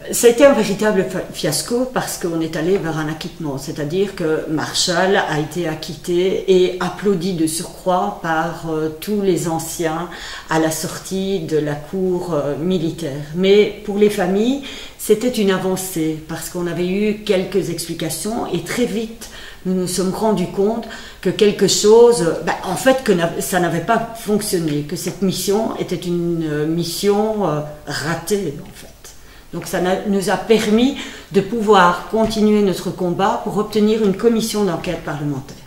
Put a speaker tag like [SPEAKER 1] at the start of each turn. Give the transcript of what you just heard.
[SPEAKER 1] Ça a été un véritable fiasco parce qu'on est allé vers un acquittement, c'est-à-dire que Marshall a été acquitté et applaudi de surcroît par tous les anciens à la sortie de la cour militaire. Mais pour les familles, c'était une avancée parce qu'on avait eu quelques explications et très vite nous nous sommes rendus compte que quelque chose, en fait que ça n'avait pas fonctionné, que cette mission était une mission ratée en fait. Donc ça nous a permis de pouvoir continuer notre combat pour obtenir une commission d'enquête parlementaire.